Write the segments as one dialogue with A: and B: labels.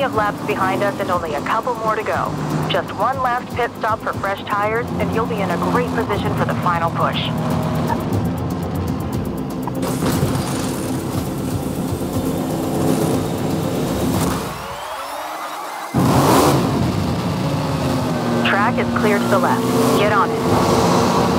A: of laps behind us and only a couple more to go. Just one last pit stop for fresh tires, and you'll be in a great position for the final push. Track is clear to the left. Get on it.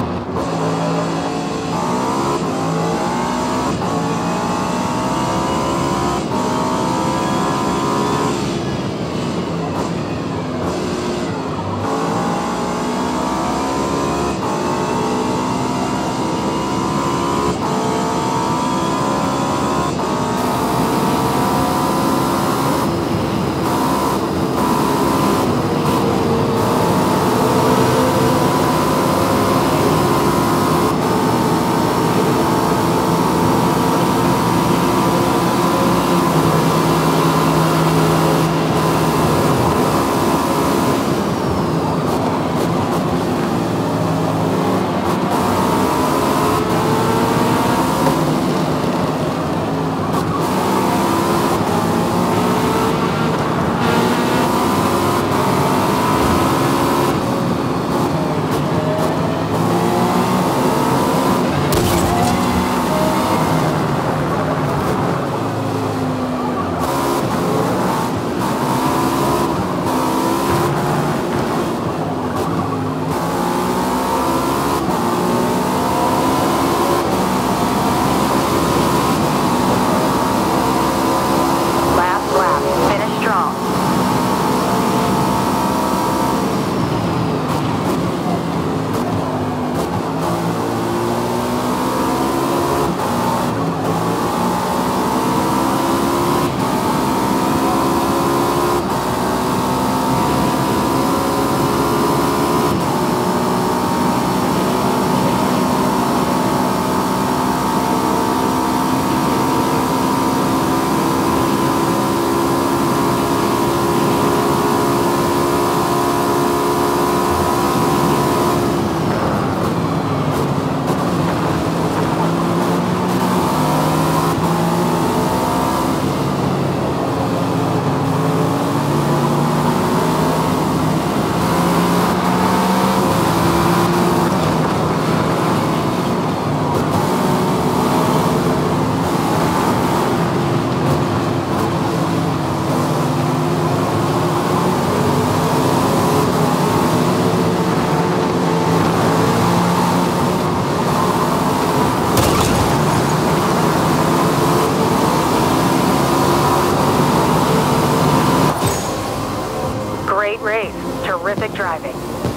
A: Terrific driving.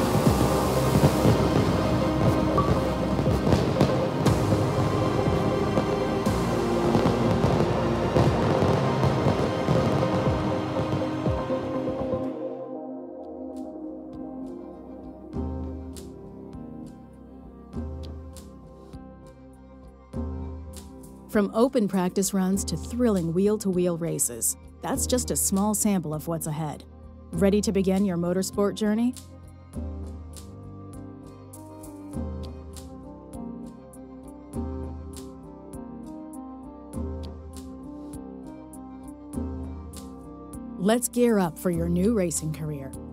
B: From open practice runs to thrilling wheel-to-wheel races, that's just a small sample of what's ahead. Ready to begin your motorsport journey? Let's gear up for your new racing career.